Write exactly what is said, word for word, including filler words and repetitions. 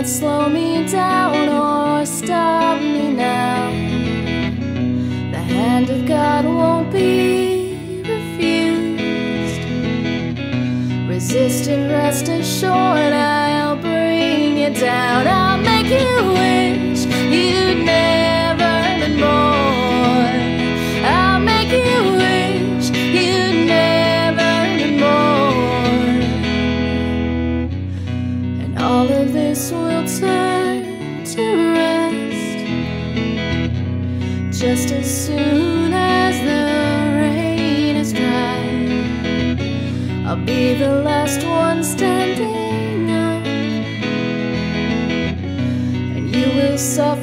cannot slow me down or stop me now. The hand of God won't be refused. Resist and rest assured, I'll bring you down. I'll make you wish you'd never been born. I'll make you wish you'd never been born. And all of this will turn to rest just as soon as the rain is dry. I'll be the last one standing up, and you will suffer